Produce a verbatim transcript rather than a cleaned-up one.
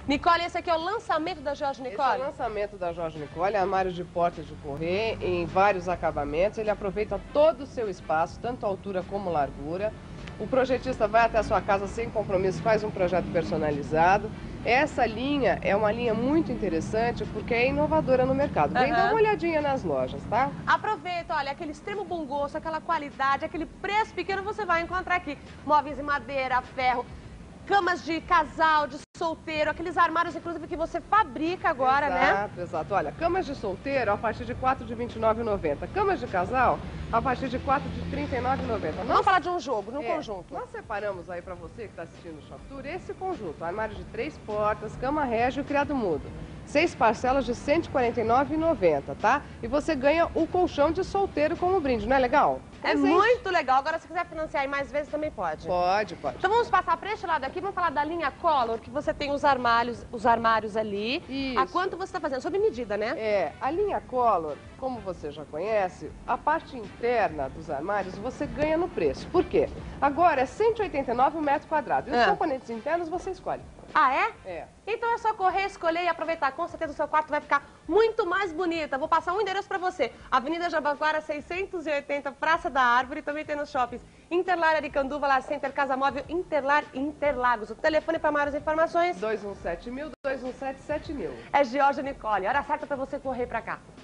Nicole, esse aqui é o lançamento da Jorge Nicole? Esse é o lançamento da Jorge Nicole, armário de portas de correr em vários acabamentos. Ele aproveita todo o seu espaço, tanto altura como largura. O projetista vai até a sua casa sem compromisso, faz um projeto personalizado. Essa linha é uma linha muito interessante porque é inovadora no mercado. Vem Uhum. dar uma olhadinha nas lojas, tá? Aproveita, olha, aquele extremo bom gosto, aquela qualidade, aquele preço pequeno você vai encontrar aqui. Móveis em madeira, ferro, camas de casal, de solteiro, aqueles armários, inclusive, que você fabrica agora, exato, né? Exato, exato. Olha, camas de solteiro a partir de quatro de vinte e nove reais e noventa centavos. Camas de casal a partir de quatro de trinta e nove reais e noventa centavos. Vamos falar de um jogo, de um É, conjunto. Nós separamos aí pra você que está assistindo o Shop Tour esse conjunto. Armário de três portas, cama régio e criado mudo. Seis parcelas de cento e quarenta e nove reais e noventa centavos, tá? E você ganha o colchão de solteiro como brinde, não é legal? É Presente. muito legal. Agora, se quiser financiar em mais vezes, também pode. Pode, pode. Então vamos passar para este lado aqui, vamos falar da linha Color, que você tem os armários, os armários ali. Isso. A quanto você está fazendo? Sob medida, né? É, a linha Color, como você já conhece, a parte interna dos armários você ganha no preço. Por quê? Agora é cento e oitenta e nove reais o metro quadrado. E os Ah. componentes internos você escolhe. Ah, é? É. Então é só correr, escolher e aproveitar. Com certeza o seu quarto vai ficar muito mais bonita. Vou passar um endereço para você. Avenida Jabaquara, seiscentos e oitenta, Praça da Árvore. Também tem nos shoppings Interlar, Aricanduva, Lar Center, Casa Móvel, Interlar e Interlagos. O telefone para maiores informações dois um sete mil, dois um sete sete mil. é Jorge Nicole. Hora certa para você correr para cá.